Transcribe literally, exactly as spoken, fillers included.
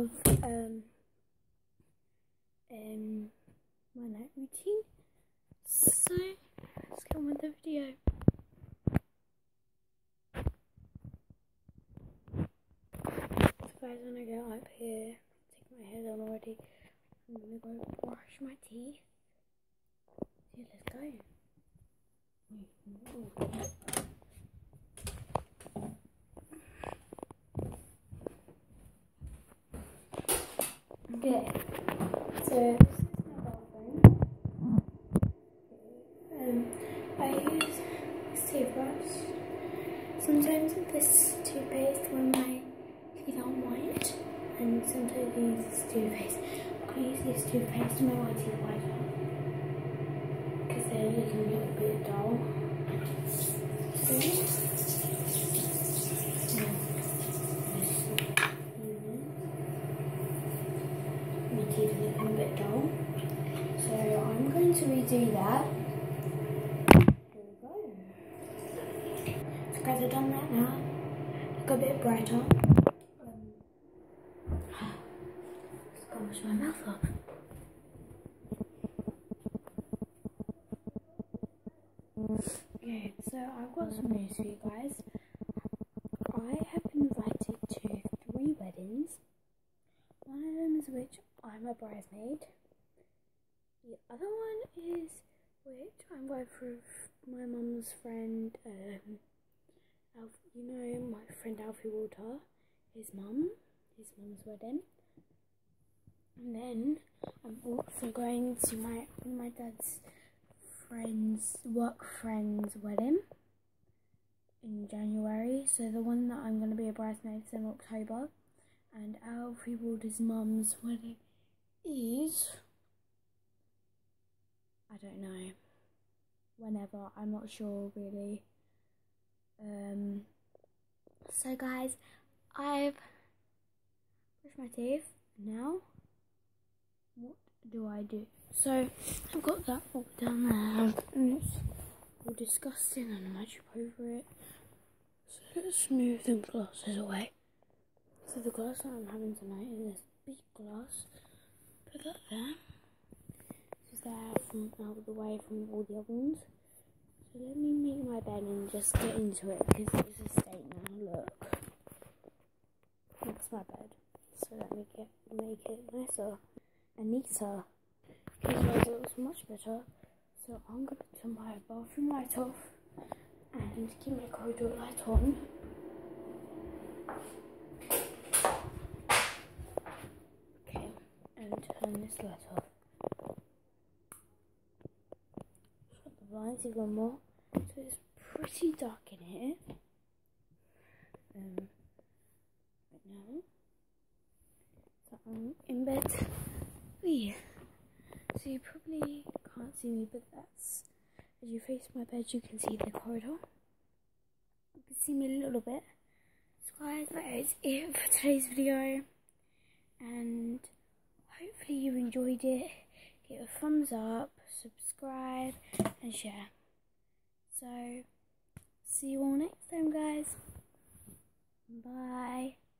of um um my night routine. So let's get on with the video. So guys, when I get up here, take my hair down already, I'm gonna go brush my teeth. Yeah, let's go. Okay, so this is my bathroom. Um, I use this toothbrush. Sometimes this toothpaste when my teeth aren't white, and sometimes I use this toothpaste. I use this toothpaste to make my teeth whiter because they're looking a little bit dull. So, my teeth are looking a bit dull, so I'm going to redo that. There we go. So guys, I've done that now. Look a bit brighter. Um, just gotta wash my mouth up. Okay, so I've got some news for you guys. I have been invited to three weddings. One of them is which I'm a bridesmaid. The other one is which I'm going for my mum's friend, um, Alf, you know my friend Alfie Walter, his mum, his mum's wedding. And then I'm also going to my my dad's friend's work friend's wedding in January. So the one that I'm going to be a bridesmaid is in October. And Alfie Walter's mum's wedding is, I don't know, whenever, I'm not sure really. Um, so guys, I've brushed my teeth. Now, what do I do? So, I've got that all down there, and it's all disgusting, and I'm actually over it. So let's move them glasses away. So the glass that I'm having tonight is this big glass. Put that there. This is there from out of the way from all the other ones. So let me make my bed and just get into it because it's a state now. Look, that's my bed. So let me get make it nicer and neater. Because it looks much better. So I'm gonna turn my bathroom light off and keep my corridor light on. And turn this light off. Shut the blinds even more. So it's pretty dark in here. Um, right now. So I'm in bed. Wee. So you probably can't see me, but that's, as you face my bed, you can see the corridor. You can see me a little bit. So guys, that is it for today's video. And hopefully you enjoyed it. Give a thumbs up, subscribe and share. So see you all next time guys. Bye.